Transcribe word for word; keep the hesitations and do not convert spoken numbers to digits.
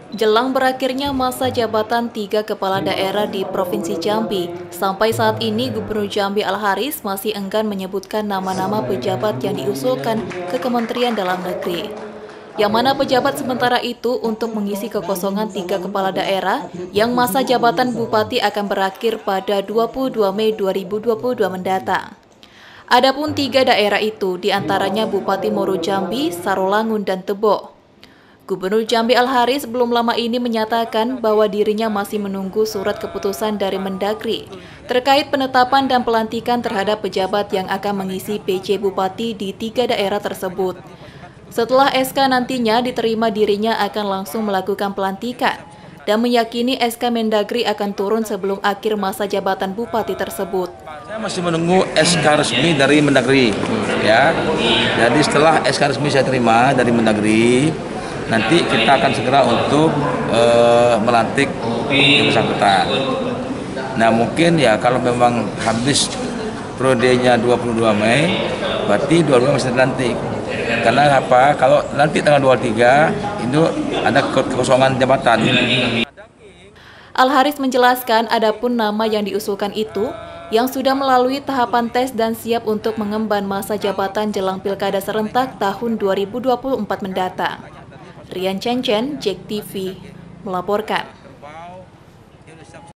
Jelang berakhirnya masa jabatan tiga kepala daerah di Provinsi Jambi, sampai saat ini Gubernur Jambi Al-Haris masih enggan menyebutkan nama-nama pejabat yang diusulkan ke Kementerian Dalam Negeri. Yang mana pejabat sementara itu untuk mengisi kekosongan tiga kepala daerah yang masa jabatan Bupati akan berakhir pada dua puluh dua Mei dua ribu dua puluh dua mendatang. Adapun tiga daerah itu diantaranya Bupati Muaro Jambi, Sarolangun, dan Tebo. Gubernur Jambi Al-Haris belum lama ini menyatakan bahwa dirinya masih menunggu surat keputusan dari Mendagri terkait penetapan dan pelantikan terhadap pejabat yang akan mengisi P J Bupati di tiga daerah tersebut. Setelah S K nantinya diterima, dirinya akan langsung melakukan pelantikan dan meyakini S K Mendagri akan turun sebelum akhir masa jabatan Bupati tersebut. Saya masih menunggu S K resmi dari Mendagri, ya. Jadi setelah S K resmi saya terima dari Mendagri, nanti kita akan segera untuk uh, melantik yang bersangkutan. Nah mungkin ya kalau memang habis periodenya dua puluh dua Mei, berarti dua puluh dua masih dilantik. Karena apa? Kalau nanti tanggal dua puluh tiga itu ada kekosongan jabatan. Al-Haris menjelaskan adapun nama yang diusulkan itu yang sudah melalui tahapan tes dan siap untuk mengemban masa jabatan jelang Pilkada serentak tahun dua ribu dua puluh empat mendatang. Rian Cencen, J E K T V, melaporkan.